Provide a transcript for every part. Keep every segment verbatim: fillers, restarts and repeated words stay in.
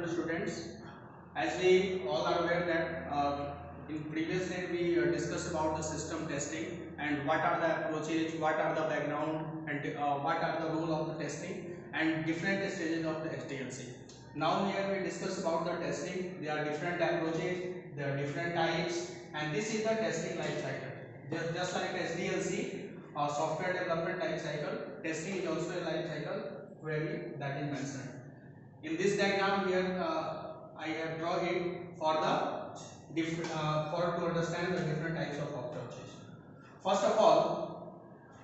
afternoon, students. As we all are aware that uh, in previous slide we uh, discussed about the system testing and what are the approaches, what are the background, and uh, what are the role of the testing and different stages of the S D L C. Now here we discuss about the testing. There are different approaches, there are different types, and this is the testing life cycle. Just, just like S D L C, uh, software development life cycle, testing is also a life cycle where that is mentioned. In this diagram here, uh, I have drawn it for the different uh, for to understand the different types of approaches. First of all,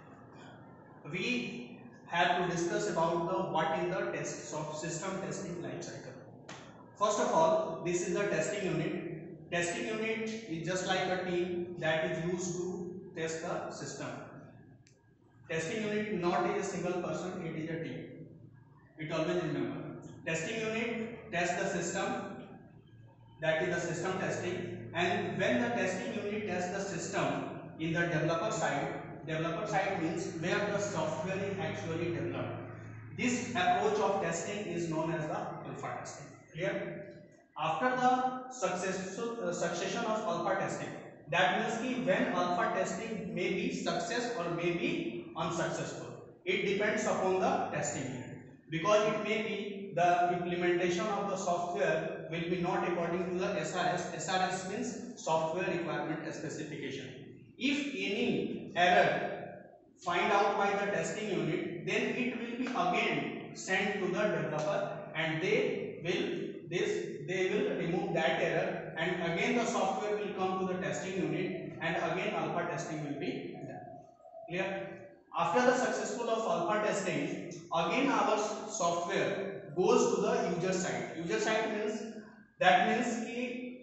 we have to discuss about the what is the test of system testing life cycle. First of all, this is the testing unit. Testing unit is just like a team that is used to test the system. Testing unit not is a single person; it is a team. It always remember. Testing unit tests the system, that is the system testing, and when the testing unit tests the system in the developer side, developer side means where the software is actually developed. This approach of testing is known as the alpha testing. Clear? After the successful uh, succession of alpha testing, that means ki when alpha testing may be success or may be unsuccessful. It depends upon the testing unit. Because it may be the implementation of the software will be not according to the S R S. S R S means software requirement specification. If any error find out by the testing unit, then it will be again sent to the developer, and they will this they will remove that error, and again the software will come to the testing unit, and again alpha testing will be done. Clear? After the successful of alpha testing, again our software goes to the user side. User side means that means ki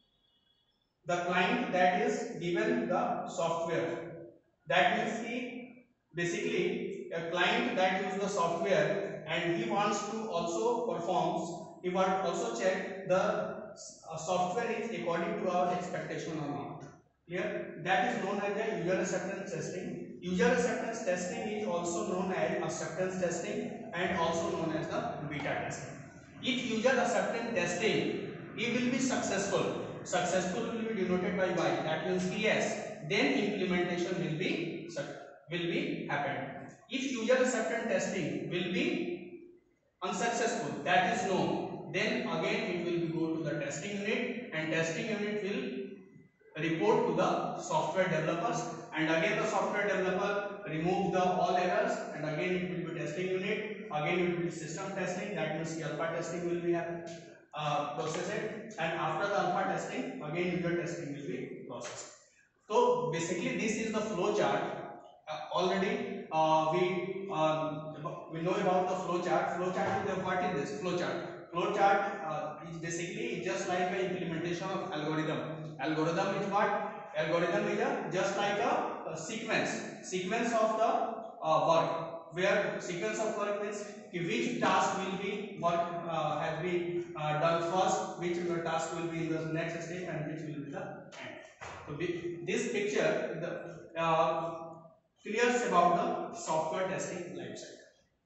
the client that is given the software. That means ki basically a client that uses the software and he wants to also performs. He wants also check the uh, software is according to our expectation or not. Clear? That is known as the user acceptance testing. User acceptance testing is also known as acceptance testing and also known as the beta testing. If user acceptance testing, it will be successful. Successful will be denoted by Y. That means yes. Then implementation will be will be happened. If user acceptance testing will be unsuccessful, that is no. Then again it will be go to the testing unit, and testing unit will report to the software developers, and again the software developer remove the all errors, and again it will be testing unit, again it will be system testing, that means the alpha testing will be uh, processed, and after the alpha testing again user testing will be processed. So basically this is the flow chart. Uh, already uh, we um, we know about the flow chart. Flow chart is what is this flow chart? Flow chart uh, is basically just like an implementation of algorithm. Algorithm is what? Algorithm is a, just like a, a sequence. Sequence of the uh, work. Where sequence of work means which task will be work uh, has been uh, done first, which task will be in the next step, and which will be the end. So this picture the uh, clears about the software testing life cycle.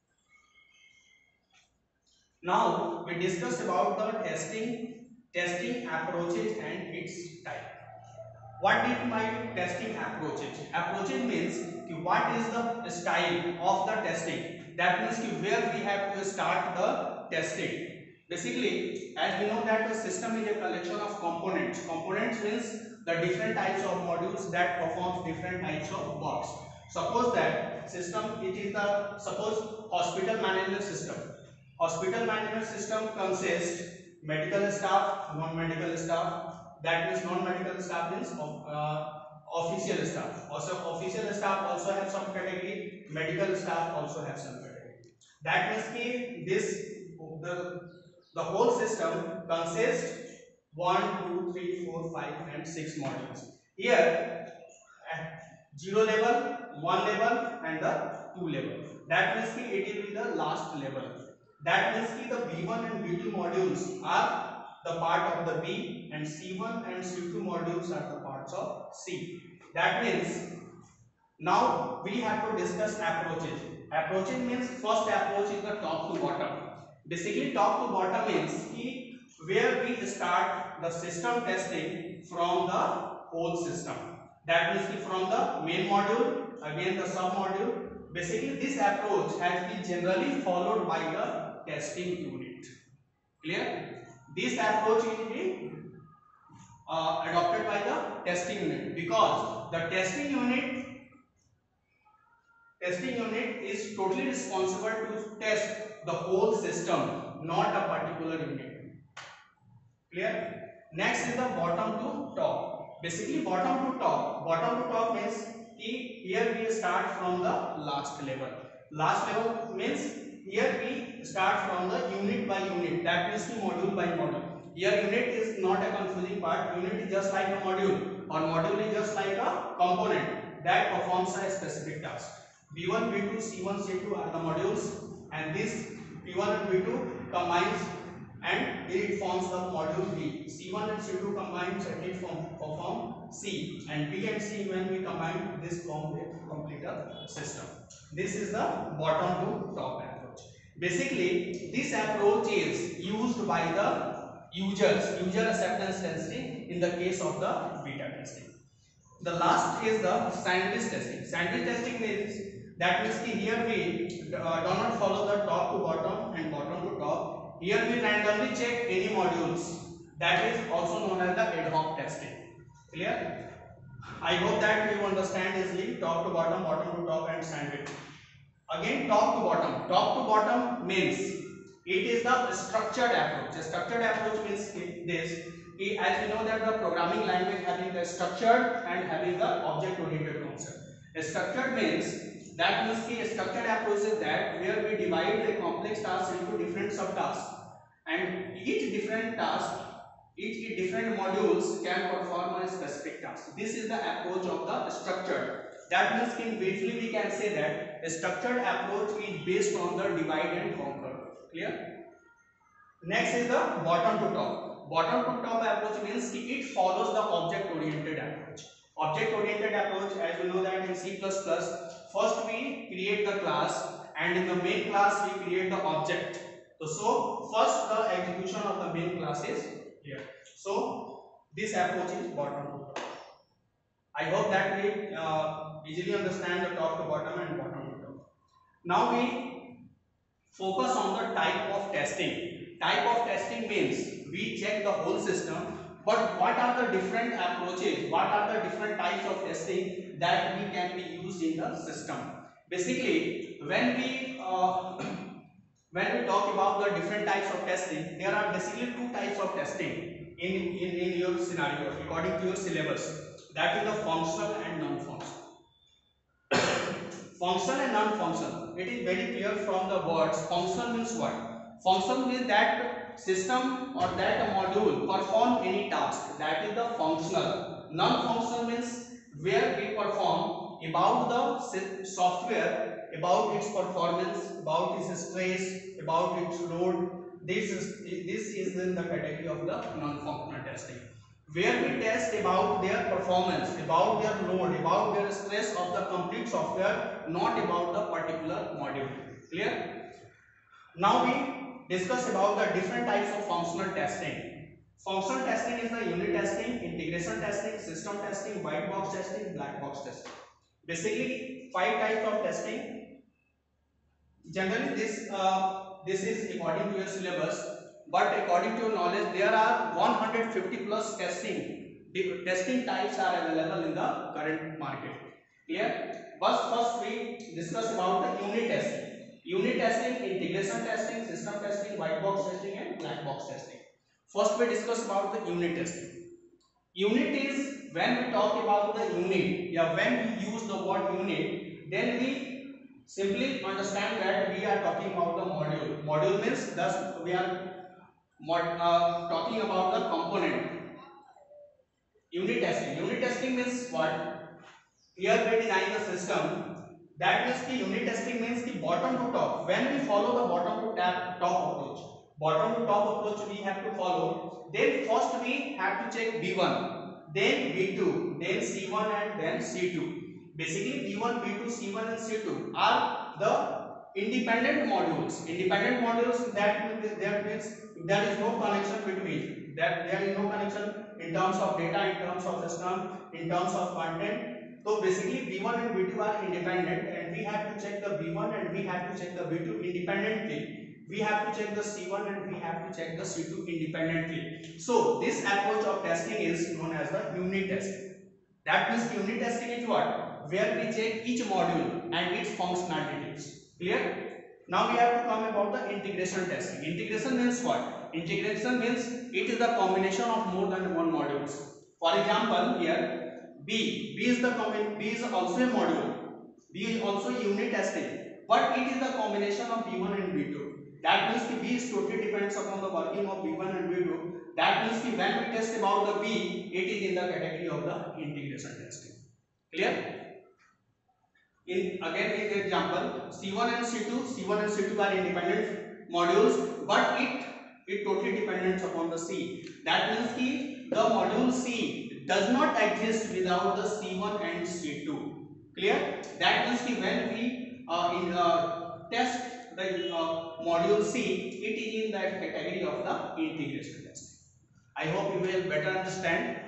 Now we discuss about the testing testing approaches and its type. What did my testing approaches? Approaches means ki what is the style of the testing. That means ki where we have to start the testing. Basically, as we know that the system is a collection of components. Components means the different types of modules that performs different types of works. Suppose that system it is the suppose hospital management system. Hospital management system consists medical staff, non-medical staff. That means non-medical staff means uh, official staff. Also, official staff also have some category. Medical staff also have some category. That means ki this the the whole system consists one, two, three, four, five, and six modules. Here, at zero level, one level, and the two level. That means ki it will be the last level. That means ki the B one and B two modules are the part of the B, and C one and C two modules are the parts of C. That means now we have to discuss approaches. Approaches means first approach is the top to bottom. Basically top to bottom means ki we start the system testing from the whole system. That means from the main module, again the sub module. Basically, this approach has been generally followed by the testing unit. Clear? This approach will be uh, adopted by the testing unit, because the testing unit testing unit is totally responsible to test the whole system, not a particular unit. Clear? Next is the bottom to top. Basically, bottom to top. Bottom to top means here we start from the last level. Last level means here we start from the unit by unit. That means the module by module. Here unit is not a confusing part. Unit is just like a module, or module is just like a component that performs a specific task. B one, B two, C one, C two are the modules, and this P one and B two combines and it forms the module B. C one and C two combines and it form, perform C, and B and C when we combine this form will complete a system. This is the bottom to top approach. Basically, this approach is used by the users, user acceptance testing in the case of the beta testing. The last is the sandwich testing. Sandwich testing means that means ki here we uh, do not follow the top to bottom and bottom to top. Here we randomly check any modules. That is also known as the ad hoc testing. Clear? I hope that you understand easily top to bottom, bottom to top, and sandwich. Again, top to bottom. Top to bottom means it is the structured approach. A structured approach means this. As we know that the programming language having the structured and having the object-oriented concept. A structured means that means the structured approach is that where we divide a complex task into different subtasks, and each different task, each different modules can perform a specific task. This is the approach of the structured. That means in briefly we can say that a structured approach is based on the divide and conquer. Clear? Next is the bottom to top. Bottom to top approach means it follows the object oriented approach. Object oriented approach, as we know that in C plus plus, first we create the class, and in the main class we create the object. So, so first the execution of the main class is here. So this approach is bottom to top. I hope that we uh, easily understand the top to bottom and bottom to top. Now we focus on the type of testing. Type of testing means we check the whole system, but what are the different approaches, what are the different types of testing that we can be used in the system. Basically, when we uh, when we talk about the different types of testing, there are basically two types of testing in, in, in your scenario according to your syllabus. That is the functional and non-functional. Functional and non-functional. It is very clear from the words. Functional means what? Functional means that system or that module perform any task. That is the functional. Non-functional means where we perform about the software, about its performance, about its stress, about its load. This is this is in the category of the non-functional testing, where we test about their performance, about their load, about their stress of the complete software, not about the particular module. Clear? Now we discuss about the different types of functional testing. Functional testing is the unit testing, integration testing, system testing, white box testing, black box testing. Basically, five types of testing. Generally, this uh, this is according to your syllabus. But according to your knowledge, there are one hundred fifty plus testing testing types are available in the current market. Clear? But first we discuss about the unit testing. Unit testing, integration testing, system testing, white box testing, and black box testing. First we discuss about the unit testing. Unit is when we talk about the unit, yeah, when we use the word unit, then we simply understand that we are talking about the module. Module means thus we are Uh, talking about the component. Unit testing. Unit testing means what? Here we design the system. That means the unit testing means the bottom to top. When we follow the bottom to top approach, bottom to top approach we have to follow. Then first we have to check B one, then B two, then C one, and then C two. Basically B one, B two, C one, and C two are the independent modules. Independent modules, that means that means there is no connection between that, there is no connection in terms of data, in terms of system, in terms of content. So basically B one and B two are independent, and we have to check the B one and we have to check the B two independently. We have to check the C one and we have to check the C two independently. So this approach of testing is known as the unit testing. That means unit testing is what? Where we check each module and its functionalities. Clear? Now we have to come about the integration testing. Integration means what? Integration means it is the combination of more than one modules. For example, here B. B is the B is also a module. B is also unit testing, but it is the combination of B one and B two. That means the B is totally depends upon the working of B one and B two. That means the when we test about the B, it is in the category of the integration testing. Clear? In again in the example, C one and C two, C one and C two are independent modules, but it it totally depends upon the C. That means the the module C does not exist without the C one and C two. Clear? That means the when we uh, in uh, test the uh, module C, it is in that category of the integration testing. I hope you will better understand.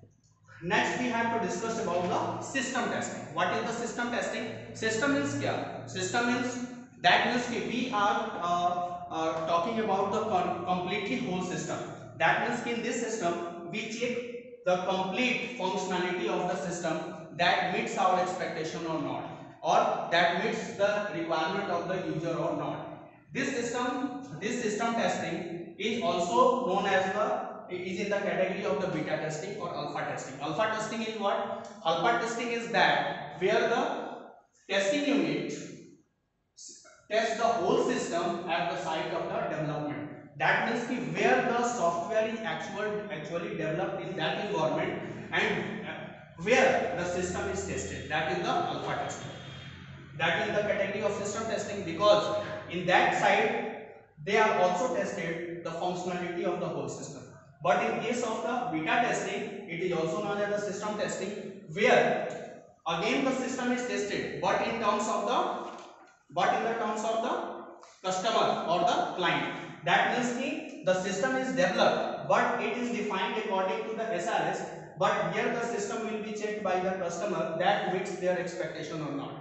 Next we have to discuss about the system testing. What is the system testing? System means kya? System means that means we are uh, uh, talking about the completely whole system. That means in this system we check the complete functionality of the system that meets our expectation or not, or that meets the requirement of the user or not. This system, this system testing is also known as the is in the category of the beta testing or alpha testing. Alpha testing is what? Alpha testing is that where the testing unit tests the whole system at the site of the development. That means ki where the software is actual, actually developed in that environment and where the system is tested. That is the alpha testing. That is the category of system testing, because in that side they are also tested the functionality of the whole system. But in case of the beta testing, it is also known as the system testing, where again the system is tested, but in terms of the but in the terms of the customer or the client. That means the, the system is developed, but it is defined according to the S R S. But here the system will be checked by the customer that meets their expectation or not.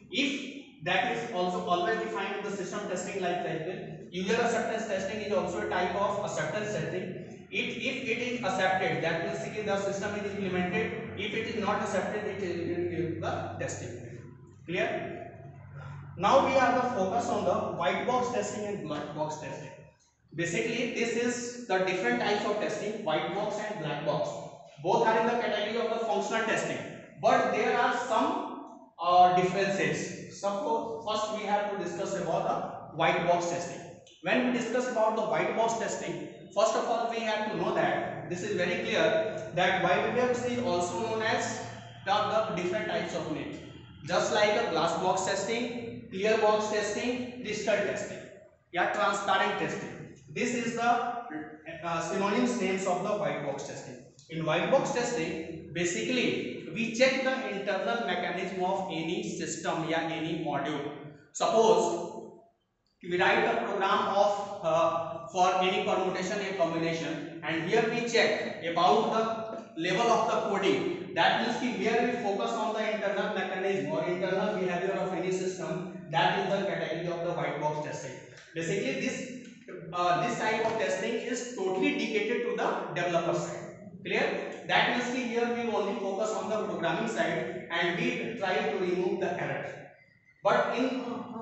If that is also always defined in the system testing life cycle, user acceptance testing is also a type of acceptance testing. It, if it is accepted, that means the system is implemented. If it is not accepted, it is the testing. Clear? Now we have the focus on the white box testing and black box testing. Basically, this is the different types of testing, white box and black box. Both are in the category of the functional testing, but there are some uh, differences. Suppose first we have to discuss about the white box testing. When we discuss about the white box testing, first of all we have to know that this is very clear that white box is also known as the, the different types of names. Just like a glass box testing, clear box testing, crystal testing, yeah, transparent testing. This is the uh, synonyms names of the white box testing. In white box testing, basically we check the internal mechanism of any system or any module. Suppose we write a program of uh, for any permutation and combination, and here we check about the level of the coding. That means where we focus on the internal mechanism or internal behavior of any system. That is the category of the white box testing. Basically, this uh, this type of testing is totally dedicated to the developer side. Clear? That means here we only focus on the programming side and we try to remove the error. But in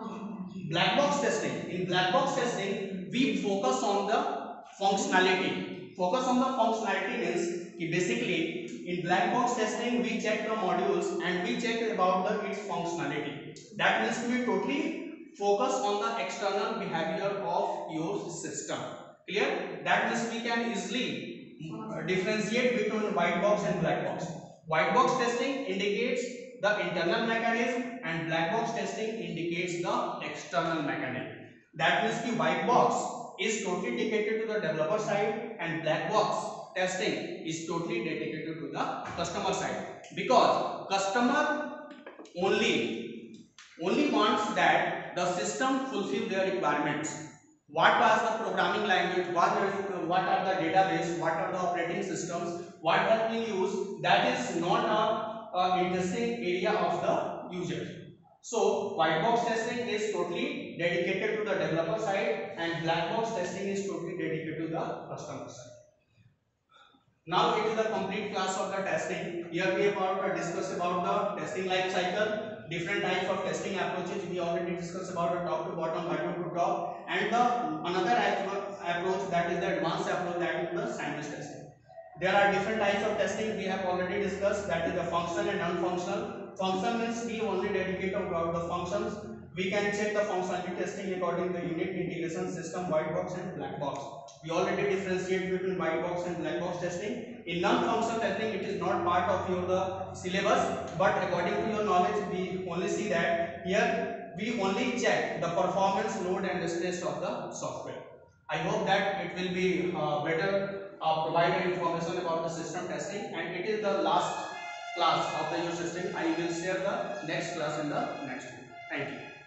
black box testing, in black box testing, we focus on the functionality. Focus on the functionality means basically in black box testing we check the modules and we check about the its functionality. That means we totally focus on the external behavior of your system. Clear? That means we can easily differentiate between white box and black box. White box testing indicates the internal mechanism and black box testing indicates the external mechanism. That means the white box is totally dedicated to the developer side and black box testing is totally dedicated to the customer side, because customer only only wants that that the system fulfill their requirements. What was the programming language, what are, what are the database, what are the operating systems, what has been used, that is not a, a interesting area of the user. So white box testing is totally dedicated to the developer side and black box testing is totally dedicated to the customer side. Now it is the complete class of the testing. Here we about to discuss about the testing life cycle, different types of testing approaches. We already discussed about the top to bottom, bottom to top, and the another approach, that is the advanced approach, that is the sandwich testing. There are different types of testing we have already discussed, that is the functional and non-functional. Functional means we only dedicate about the functions. We can check the functionality testing according to the unit, integration, system, white box and black box. We already differentiate between white box and black box testing. In non-functional testing, it is not part of your the syllabus, but according to your knowledge, we only see that here we only check the performance, load and stress of the software. I hope that it will be uh, better uh, provide information about the system testing, and it is the last class of the unit testing. I will share the next class in the next week. Thank you.